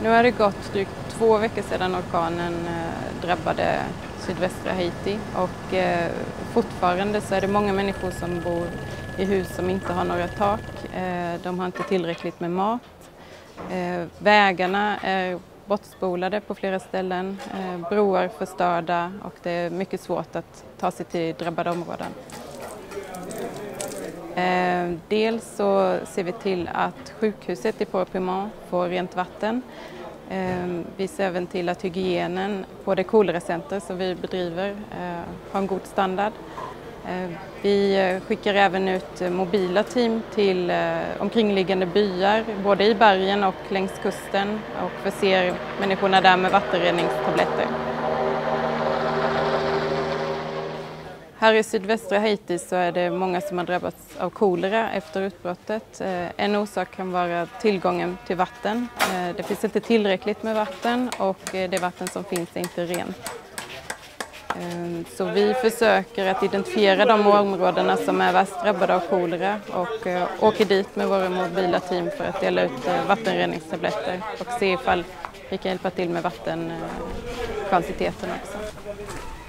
Nu har det gått drygt 2 veckor sedan orkanen drabbade sydvästra Haiti och fortfarande så är det många människor som bor i hus som inte har några tak. De har inte tillräckligt med mat. Vägarna är bortspolade på flera ställen, broar förstörda och det är mycket svårt att ta sig till drabbade områden. Dels så ser vi till att sjukhuset i Port-au-Prince får rent vatten. Vi ser även till att hygienen på det koleracenter som vi bedriver har en god standard. Vi skickar även ut mobila team till omkringliggande byar, både i bergen och längs kusten, och förser människorna där med vattenreningstabletter. Här i sydvästra Haiti så är det många som har drabbats av kolera efter utbrottet. En orsak kan vara tillgången till vatten. Det finns inte tillräckligt med vatten och det vatten som finns är inte rent. Så vi försöker att identifiera de områdena som är värst drabbade av kolera och åker dit med våra mobila team för att dela ut vattenreningstabletter och se ifall vi kan hjälpa till med vattenkvantiteten också.